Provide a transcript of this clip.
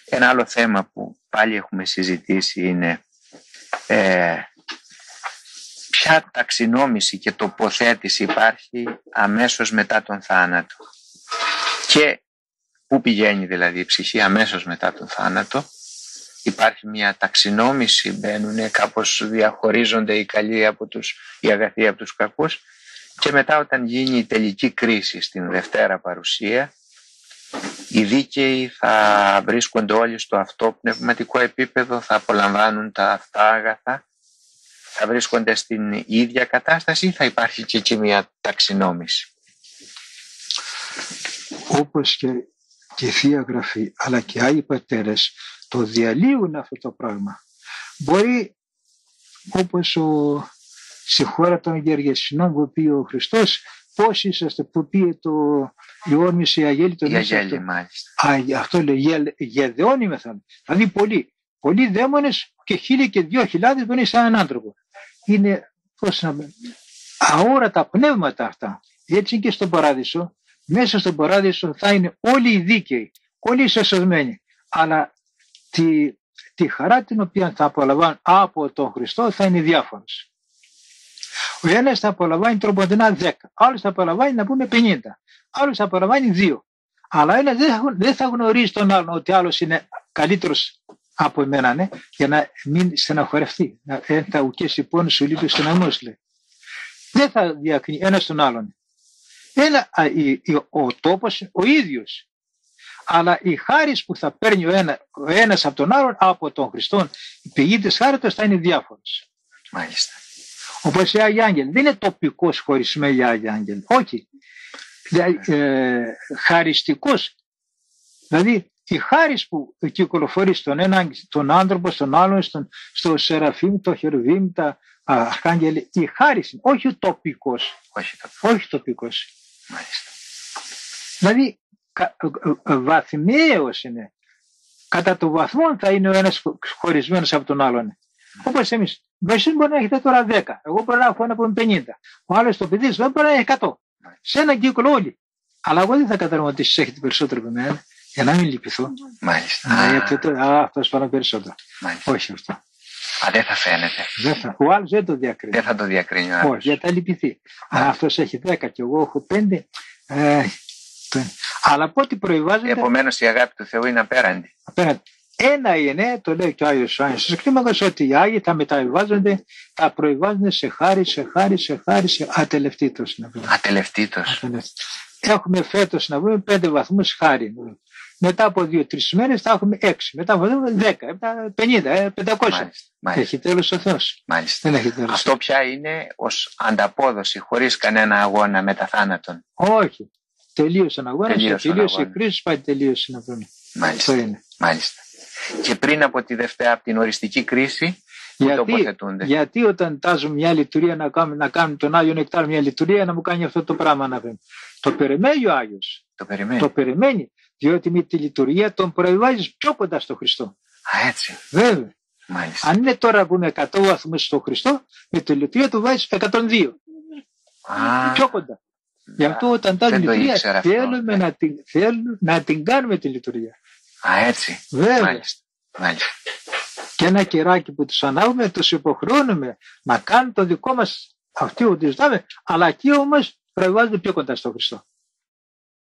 Ένα άλλο θέμα που πάλι έχουμε συζητήσει είναι ποια ταξινόμηση και τοποθέτηση υπάρχει αμέσως μετά τον θάνατο και πού πηγαίνει δηλαδή η ψυχή αμέσως μετά τον θάνατο. Υπάρχει μια ταξινόμηση, μπαίνουν κάπως, διαχωρίζονται οι καλοί από οι αγαθοί από τους κακούς, και μετά όταν γίνει η τελική κρίση στην Δευτέρα Παρουσία, οι δίκαιοι θα βρίσκονται όλοι στο αυτό πνευματικό επίπεδο, θα απολαμβάνουν τα αυτά αγαθά, θα βρίσκονται στην ίδια κατάσταση ή θα υπάρχει και εκεί μια ταξινόμηση? Όπως και η Θεία Γραφή αλλά και άλλοι πατέρες το διαλύουν αυτό το πράγμα. Μπορεί, όπως στη χώρα των Γεργεσινών που πει ο Χριστός, πώς είσαστε, που πει το Ιόρμης η Αγέλη, τον Αγέλη, μάλιστα. Αυτό λέει, γεδεώνει μεθόν. Δηλαδή πολλοί δαίμονες και 1.000 και 2.000 που είναι σαν έναν άνθρωπο. Είναι, πώς να πω, αόρατα πνεύματα αυτά. Έτσι και στον Παράδεισο. Μέσα στον Παράδεισο θα είναι όλοι οι δίκαιοι, όλοι οι σωσμένοι. Αλλά τη χαρά την οποία θα απολαμβάνουν από τον Χριστό θα είναι διάφορος. Ο ένας θα απολαμβάνει τροποντινά 10, άλλος θα απολαμβάνει να πούμε 50, άλλος θα απολαμβάνει 2. Αλλά ένας δεν θα γνωρίζει τον άλλον ότι άλλος είναι καλύτερος από εμένα, ναι, για να μην στεναχωρευτεί. Θα ουκέσει πόνο σου λείπει στεναχωρός, λέει. Δεν θα διακρίνει ένας τον άλλον. Ο τόπος ο ίδιος. Αλλά η χάρις που θα παίρνει ο ένας από τον άλλον, από τον Χριστό, η πηγή της χάριτος θα είναι διάφορος. Μάλιστα. Όπως οι Άγιοι Άγγελοι. Δεν είναι τοπικός χωρισμένοι οι Άγιοι Άγγελοι. Όχι. Χαριστικός. Δηλαδή η χάρις που κυκλοφορεί στον έναν, τον άνθρωπο, στον άλλον, στο Σεραφείμ, το Χερουβίμ, τα Αρχάγγελοι, η χάρις είναι, όχι τοπικός. Όχι τοπικός. Μάλιστα. Δηλαδή βαθμιαίος είναι. Κατά το βαθμό θα είναι ο ένας χωρισμένος από τον άλλον. Όπως εμείς. Εσείς μπορεί να έχετε τώρα 10. Εγώ μπορεί να έχω ένα από 50. Ο άλλος το παιδί σου μπορεί να έχει 100. Σε έναν κύκλο όλοι. Αλλά εγώ δεν θα καταλάβω ότι εσείς έχετε περισσότερο από μένα. Για να μην λυπηθώ. Μάλιστα. Γιατί αυτός πάνω περισσότερο. Μάλιστα. Όχι αυτό. Δεν θα φαίνεται. Ο άλλος δεν το διακρίνει. Δεν θα το διακρίνει ο άλλος. Όχι, γιατί θα λυπηθεί. Αν αυτός έχει 10 και εγώ έχω 5. Αλλά από ό,τι προϋβάζεται. Επομένως η αγάπη του Θεού είναι απέραντη. Ένα είναι, το λέει και ο Άγιος Ιωάννης στους κλίμακες, ότι οι Άγιοι θα μεταβιβάζονται, θα προϋβάζονται σε χάρη, ατελευτήτως. Ατελευτήτως. Έχουμε φέτος να πούμε 5 βαθμούς χάρη. Μετά από 2-3 μέρες θα έχουμε 6. Μετά από 10, 50, 500. Έχει τέλος ο Θεός. Μάλιστα. Δεν έχει τέλος. Αυτό πια είναι ως ανταπόδοση, χωρίς κανένα αγώνα μετά θάνατον. Όχι. Τελείωσε ο αγώνας, τελείωσε η κρίση, πάει τελείωσε να πούμε. Μάλιστα. Και πριν από από την οριστική κρίση, που τοποθετούνται. Γιατί όταν τάζουν μια λειτουργία να κάνουν τον Άγιο Νεκτάριο μια λειτουργία να μου κάνει αυτό το πράγμα να πούμε. Το περιμένει ο Άγιος. Το περιμένει. Διότι με τη λειτουργία τον προεβάζεις πιο κοντά στο Χριστό. Έτσι. Βέβαια. Μάλιστα. Αν είναι τώρα που είναι 100 βαθμούς στο Χριστό, με τη λειτουργία του βάζεις 102. Πιο κοντά. Γι' αυτό όταν τάζουν λειτουργία θέλουμε να την κάνουμε τη λειτουργία. Έτσι. Βέβαια. Μάλιστα. Και ένα κεράκι που τους ανάβουμε, τους υποχρεώνουμε να κάνουν το δικό μας αυτοί που τους δάμε, αλλά εκεί όμως προεβάζονται πιο κοντά στο Χριστό.